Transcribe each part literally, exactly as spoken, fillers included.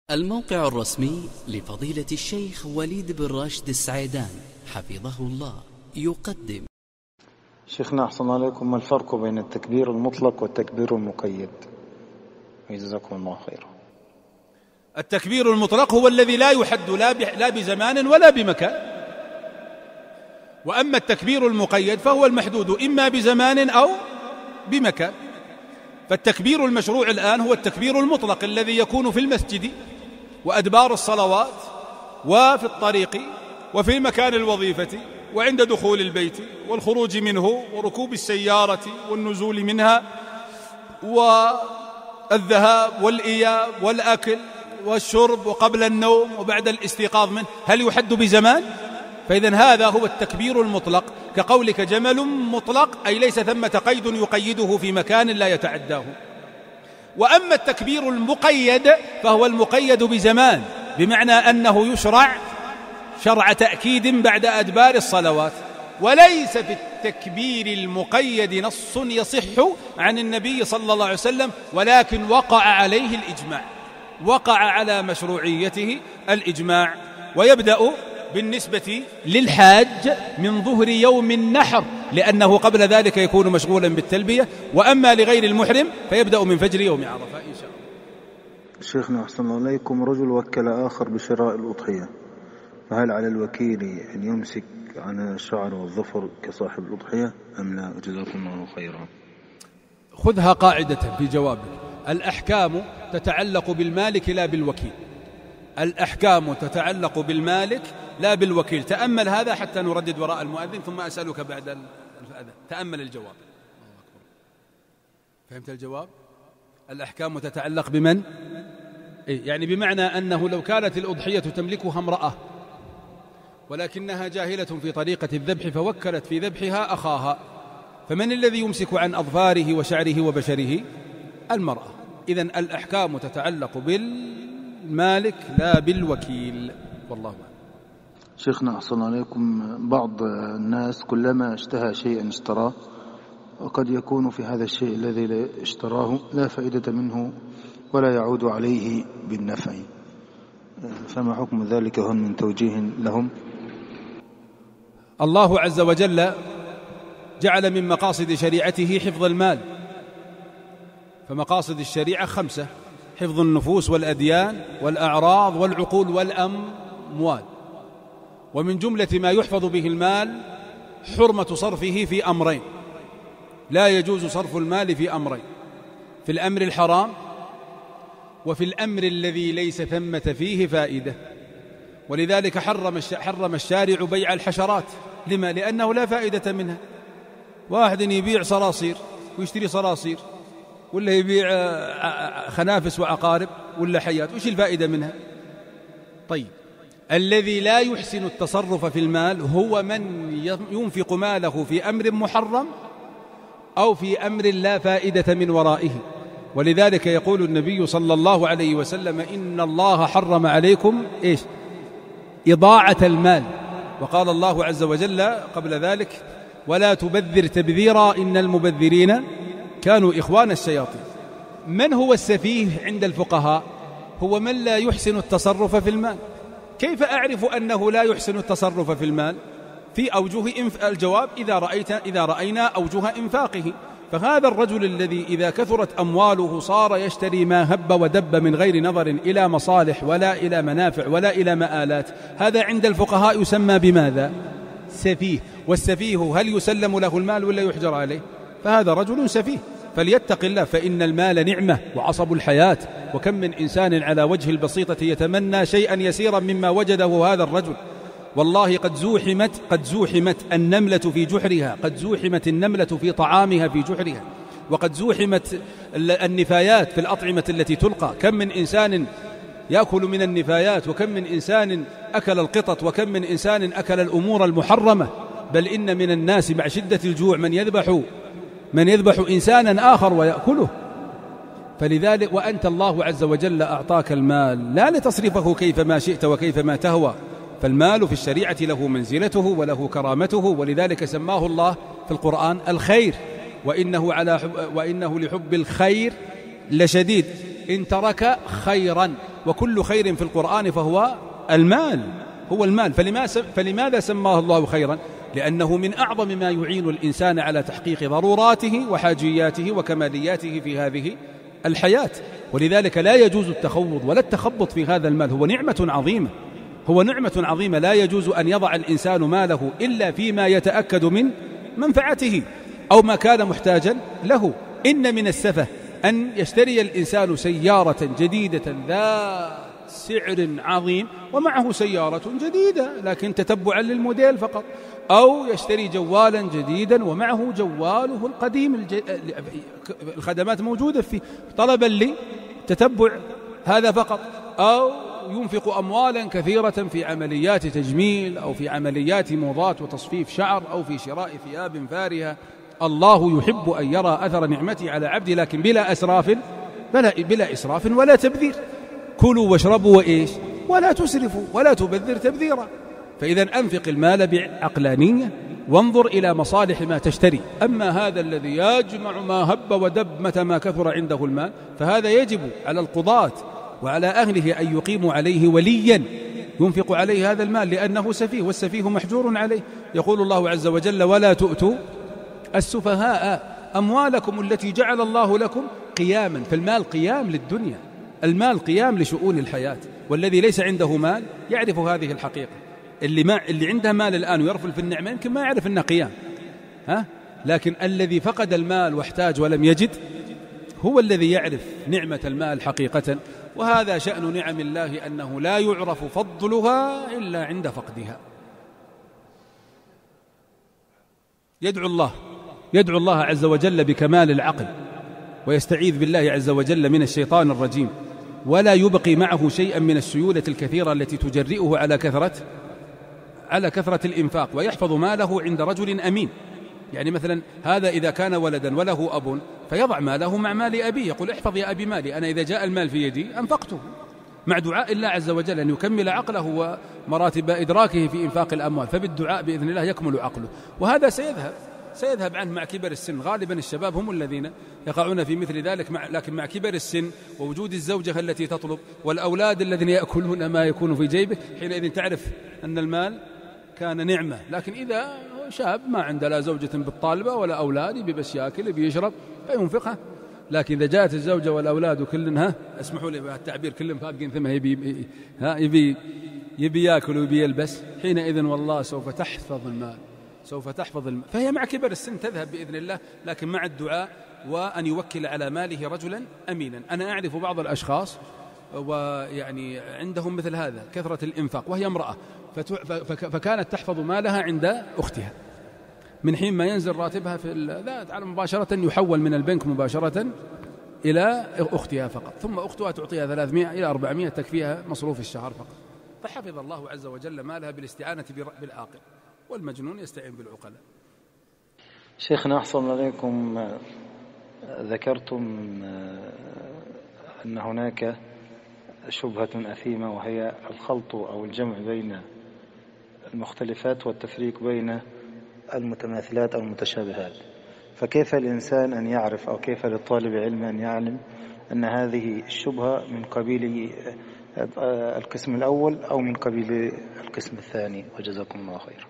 الموقع الرسمي لفضيلة الشيخ وليد بن راشد السعيدان حفظه الله يقدم. شيخنا أحسن عليكم، ما الفرق بين التكبير المطلق والتكبير المقيد؟ جزاكم الله خيرا. التكبير المطلق هو الذي لا يحد لا بزمان ولا بمكان، وأما التكبير المقيد فهو المحدود إما بزمان أو بمكان. فالتكبير المشروع الآن هو التكبير المطلق الذي يكون في المسجد وأدبار الصلوات وفي الطريق وفي مكان الوظيفة وعند دخول البيت والخروج منه وركوب السيارة والنزول منها والذهاب والإياب والأكل والشرب وقبل النوم وبعد الاستيقاظ منه. هل يحد بزمان؟ فإذن هذا هو التكبير المطلق، كقولك جمل مطلق، أي ليس ثمة قيد يقيده في مكان لا يتعداه. وأما التكبير المقيد فهو المقيد بزمان، بمعنى أنه يشرع شرع تأكيد بعد أدبار الصلوات، وليس في التكبير المقيد نص يصح عن النبي صلى الله عليه وسلم، ولكن وقع عليه الإجماع، وقع على مشروعيته الإجماع. ويبدأ بالنسبة للحاج من ظهر يوم النحر، لأنه قبل ذلك يكون مشغولا بالتلبية، وأما لغير المحرم فيبدأ من فجر يوم عرفة إن شاء الله. شيخنا أحسن الله عليكم، رجل وكل آخر بشراء الأضحية، فهل على الوكيل أن يمسك عن الشعر والظفر كصاحب الأضحية أم لا؟ جزاكم الله خيرا. خذها قاعدة في جوابك: الأحكام تتعلق بالمالك لا بالوكيل. الأحكام تتعلق بالمالك لا بالوكيل. تأمل هذا حتى نردد وراء المؤذن ثم أسألك بعد الأذان. تأمل الجواب. فهمت الجواب؟ الأحكام تتعلق بمن؟ يعني بمعنى أنه لو كانت الأضحية تملكها امرأة ولكنها جاهلة في طريقة الذبح فوكلت في ذبحها أخاها، فمن الذي يمسك عن أظفاره وشعره وبشره؟ المرأة. إذن الأحكام تتعلق بالمالك لا بالوكيل، والله أعلم. شيخنا أحسن عليكم، بعض الناس كلما اشتهى شيئا اشتراه، وقد يكون في هذا الشيء الذي اشتراه لا فائدة منه ولا يعود عليه بالنفع، فما حكم ذلك؟ هل من توجيه لهم؟ الله عز وجل جعل من مقاصد شريعته حفظ المال، فمقاصد الشريعة خمسة: حفظ النفوس والأديان والأعراض والعقول والأموال. ومن جملة ما يحفظ به المال حرمة صرفه في أمرين: لا يجوز صرف المال في أمرين، في الأمر الحرام وفي الأمر الذي ليس ثمة فيه فائدة. ولذلك حرم حرم الشارع بيع الحشرات. لما؟ لأنه لا فائدة منها. واحد يبيع صراصير ويشتري صراصير، ولا يبيع خنافس وعقارب ولا حيات، وش الفائدة منها؟ طيب، الذي لا يحسن التصرف في المال هو من ينفق ماله في أمر محرم أو في أمر لا فائدة من ورائه. ولذلك يقول النبي صلى الله عليه وسلم: إن الله حرم عليكم إيش؟ إضاعة المال. وقال الله عز وجل قبل ذلك: ولا تبذر تبذيرا إن المبذرين كانوا إخوان الشياطين. من هو السفيه عند الفقهاء؟ هو من لا يحسن التصرف في المال. كيف أعرف أنه لا يحسن التصرف في المال؟ في أوجه إنف... الجواب: إذا رأيت إذا رأينا أوجه إنفاقه. فهذا الرجل الذي إذا كثرت أمواله صار يشتري ما هب ودب من غير نظر إلى مصالح ولا إلى منافع ولا إلى مآلات، هذا عند الفقهاء يسمى بماذا؟ سفيه. والسفيه هل يسلم له المال ولا يحجر عليه؟ فهذا رجل سفيه. فليتق الله، فإن المال نعمة وعصب الحياة، وكم من إنسان على وجه البسيطة يتمنى شيئا يسيرا مما وجده هذا الرجل. والله قد زوحمت قد زوحمت النملة في جحرها، قد زوحمت النملة في طعامها في جحرها، وقد زوحمت النفايات في الأطعمة التي تلقى. كم من إنسان يأكل من النفايات، وكم من إنسان أكل القطط، وكم من إنسان أكل الأمور المحرمة. بل إن من الناس مع شدة الجوع من يذبح من يذبح إنسانا آخر ويأكله. فلذلك وأنت الله عز وجل أعطاك المال لا لتصرفه كيفما شئت وكيفما تهوى، فالمال في الشريعة له منزلته وله كرامته. ولذلك سماه الله في القرآن الخير، وإنه, على حب وإنه لحب الخير لشديد. إن ترك خيرا، وكل خير في القرآن فهو المال، هو المال. فلماذا سماه الله خيرا؟ لأنه من أعظم ما يعين الإنسان على تحقيق ضروراته وحاجياته وكمالياته في هذه الحياة. ولذلك لا يجوز التخوض ولا التخبط في هذا المال، هو نعمة عظيمة، هو نعمة عظيمة لا يجوز أن يضع الإنسان ماله إلا فيما يتأكد من منفعته أو ما كان محتاجا له. إن من السفه أن يشتري الإنسان سيارة جديدة ذات سعر عظيم ومعه سيارة جديدة لكن تتبعا للموديل فقط، أو يشتري جوالا جديدا ومعه جواله القديم الج... الخدمات موجودة فيه طلبا لتتبع هذا فقط، أو ينفق أموالا كثيرة في عمليات تجميل أو في عمليات موضات وتصفيف شعر أو في شراء ثياب فارهة. الله يحب أن يرى أثر نعمته على عبده لكن بلا أسراف بلا, بلا إسراف ولا تبذير. كلوا واشربوا وإيش ولا تسرفوا ولا تبذر تبذيرا. فإذا أنفق المال بعقلانية وانظر إلى مصالح ما تشتري. أما هذا الذي يجمع ما هب ودب متى ما كثر عنده المال فهذا يجب على القضاة وعلى أهله أن يقيموا عليه وليا ينفق عليه هذا المال لأنه سفيه، والسفيه محجور عليه. يقول الله عز وجل ولا تؤتوا السفهاء أموالكم التي جعل الله لكم قياما. فالمال قيام للدنيا، المال قيام لشؤون الحياة. والذي ليس عنده مال يعرف هذه الحقيقة. اللي, ما اللي عنده مال الآن ويرفل في النعمة يمكن ما يعرف أنه قيام، ها؟ لكن الذي فقد المال واحتاج ولم يجد هو الذي يعرف نعمة المال حقيقة. وهذا شأن نعم الله أنه لا يعرف فضلها إلا عند فقدها. يدعو الله يدعو الله عز وجل بكمال العقل ويستعيذ بالله عز وجل من الشيطان الرجيم، ولا يبقي معه شيئا من السيولة الكثيرة التي تجرئه على كثرة على كثرة الإنفاق، ويحفظ ماله عند رجل أمين. يعني مثلا هذا إذا كان ولدا وله أب فيضع ماله مع مال أبيه، يقول احفظ يا أبي مالي، أنا إذا جاء المال في يدي أنفقته، مع دعاء الله عز وجل أن يكمل عقله ومراتب إدراكه في إنفاق الأموال. فبالدعاء بإذن الله يكمل عقله. وهذا سيذهب سيذهب عنه مع كبر السن. غالبا الشباب هم الذين يقعون في مثل ذلك، مع لكن مع كبر السن ووجود الزوجة التي تطلب والأولاد الذين يأكلون ما يكون في جيبه، حينئذ تعرف أن المال كان نعمة. لكن إذا شاب ما عنده لا زوجة بالطالبة ولا أولاد يبي بس يأكل يبي يشرب فينفقها. لكن إذا جاءت الزوجة والأولاد وكلها اسمحوا لي بالتعبير كلهم فاقين ثم يبي ها يبي يبي يأكل ويبي يلبس، حينئذ والله سوف تحفظ المال سوف تحفظ المال. فهي مع كبر السن تذهب بإذن الله، لكن مع الدعاء وأن يوكل على ماله رجلا أمينا. أنا أعرف بعض الأشخاص ويعني عندهم مثل هذا كثرة الإنفاق وهي امرأة، فكانت تحفظ مالها عند أختها، من حين ما ينزل راتبها في ذات على مباشرة يحول من البنك مباشرة إلى أختها فقط، ثم أختها تعطيها ثلاثمائة إلى أربعمائة تكفيها مصروف الشهر فقط. فحفظ الله عز وجل مالها بالاستعانة بالعاقل، والمجنون يستعين بالعقلاء. شيخنا أحسن عليكم، ذكرتم أن هناك شبهة أثيمة وهي الخلط أو الجمع بين المختلفات والتفريق بين المتماثلات أو المتشابهات. فكيف الإنسان أن يعرف أو كيف للطالب علم أن يعلم أن هذه الشبهة من قبيل القسم الأول أو من قبيل القسم الثاني؟ وجزاكم الله خير.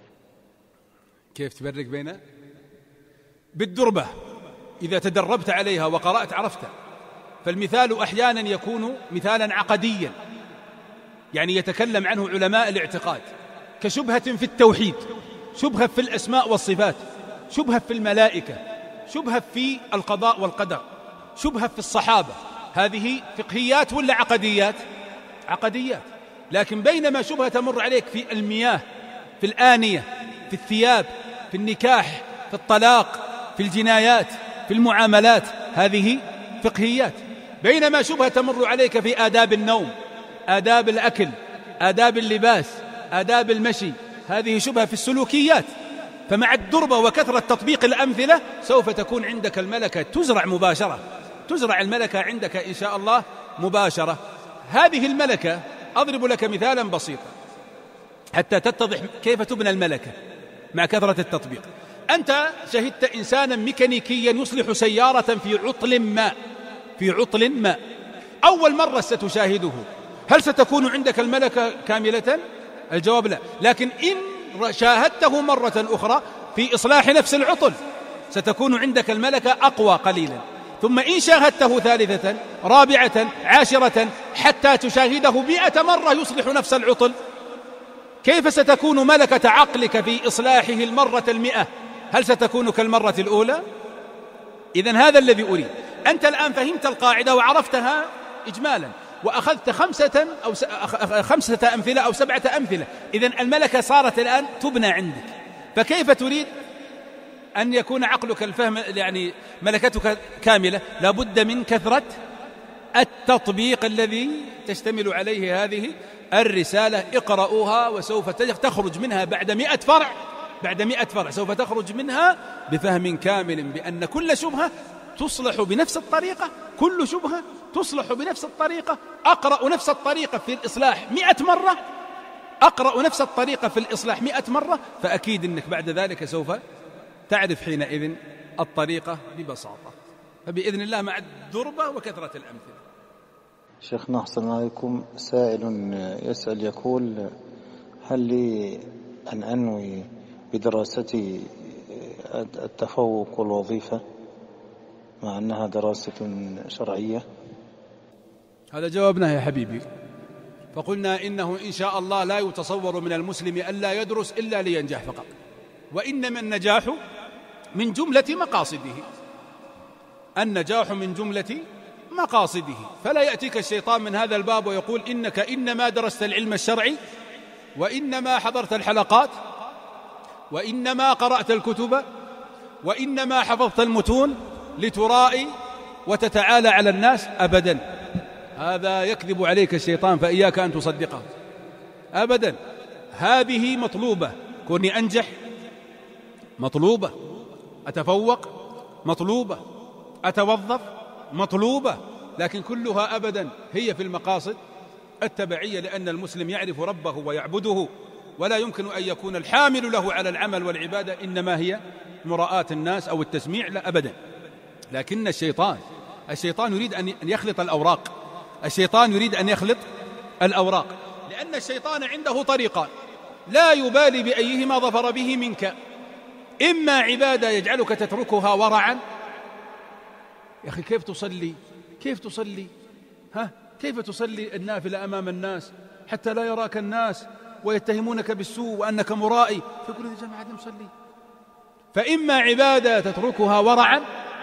كيف تفرق بينه؟ بالدربة، إذا تدربت عليها وقرأت عرفت. فالمثال أحيانا يكون مثالا عقديا، يعني يتكلم عنه علماء الاعتقاد، كشبهة في التوحيد، شبهة في الأسماء والصفات، شبهة في الملائكة، شبهة في القضاء والقدر، شبهة في الصحابة. هذه فقهيات ولا عقديات؟ عقديات. لكن بينما شبهة تمر عليك في المياه، في الآنية، في الثياب، في النكاح، في الطلاق، في الجنايات، في المعاملات، هذه فقهيات. بينما شبهة تمر عليك في آداب النوم، آداب الأكل، آداب اللباس، آداب المشي، هذه شبهة في السلوكيات. فمع الدربة وكثرة تطبيق الأمثلة سوف تكون عندك الملكة تزرع مباشرة، تزرع الملكة عندك إن شاء الله مباشرة. هذه الملكة أضرب لك مثالا بسيطا حتى تتضح كيف تبنى الملكة مع كثرة التطبيق. أنت شهدت إنسانا ميكانيكيا يصلح سيارة في عطل ما في عطل ما أول مرة ستشاهده هل ستكون عندك الملكة كاملة؟ الجواب لا. لكن إن شاهدته مرة أخرى في إصلاح نفس العطل ستكون عندك الملكة أقوى قليلا. ثم إن شاهدته ثالثة رابعة عاشرة حتى تشاهده مئة مرة يصلح نفس العطل، كيف ستكون ملكة عقلك في إصلاحه المرة المئة؟ هل ستكون كالمرة الأولى؟ إذن هذا الذي أريد. أنت الآن فهمت القاعدة وعرفتها إجمالا، وأخذت خمسة أو خمسة أمثلة أو سبعة أمثلة. إذن الملكة صارت الآن تبنى عندك، فكيف تريد أن يكون عقلك الفهم يعني ملكتك كاملة؟ لابد من كثرة التطبيق الذي تشتمل عليه هذه الرسالة. اقرأوها وسوف تخرج منها بعد مئة فرع بعد مئة فرع سوف تخرج منها بفهم كامل بأن كل شبهة تصلح بنفس الطريقة، كل شبهة تصلح بنفس الطريقة. أقرأ نفس الطريقة في الإصلاح مئة مرة أقرأ نفس الطريقة في الإصلاح مئة مرة فأكيد أنك بعد ذلك سوف تعرف حينئذ الطريقة ببساطة. فبإذن الله مع الدربة وكثرة الأمثلة. شيخنا أحسن عليكم، سائل يسأل يقول: هل لي أن أنوي بدراستي التفوق والوظيفة مع أنها دراسة شرعية؟ هذا جوابنا يا حبيبي، فقلنا إنه إن شاء الله لا يتصور من المسلم ألا يدرس إلا لينجح فقط، وإنما النجاح من جملة مقاصده النجاح من جملة مقاصده فلا يأتيك الشيطان من هذا الباب ويقول إنك إنما درست العلم الشرعي، وإنما حضرت الحلقات، وإنما قرأت الكتب، وإنما حفظت المتون لترائي وتتعالى على الناس. أبدا، هذا يكذب عليك الشيطان، فإياك أن تصدقه أبدا. هذه مطلوبة، كوني أنجح مطلوبة، أتفوق مطلوبة، أتوظف مطلوبة، لكن كلها أبدا هي في المقاصد التبعية، لأن المسلم يعرف ربه ويعبده، ولا يمكن أن يكون الحامل له على العمل والعبادة إنما هي مراءة الناس أو التسميع، لا أبدا. لكن الشيطان الشيطان يريد أن يخلط الأوراق الشيطان يريد أن يخلط الأوراق لأن الشيطان عنده طريقان لا يبالي بأيهما ظفر به منك: إما عبادة يجعلك تتركها ورعا. يا أخي كيف تصلي كيف تصلي ها كيف تصلي النافلة أمام الناس حتى لا يراك الناس ويتهمونك بالسوء وأنك مرائي، فيقول يا جماعة نصلي. فإما عبادة تتركها ورعا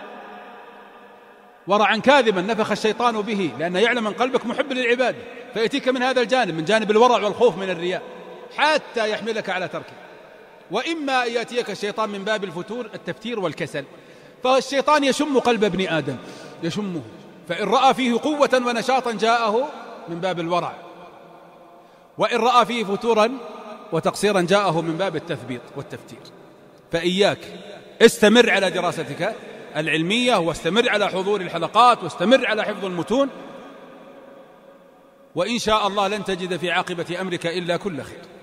ورعا كاذبا نفخ الشيطان به، لأنه يعلم أن قلبك محب للعبادة، فيأتيك من هذا الجانب، من جانب الورع والخوف من الرياء، حتى يحملك على تركه. وإما يأتيك الشيطان من باب الفتور التفتير والكسل، فالشيطان يشم قلب ابن آدم يشمه، فإن رأى فيه قوة ونشاطا جاءه من باب الورع، وإن رأى فيه فتورا وتقصيرا جاءه من باب التثبيط والتفتير. فإياك استمر على دراستك العلمية، واستمر على حضور الحلقات، واستمر على حفظ المتون، وإن شاء الله لن تجد في عاقبة أمرك إلا كل خير.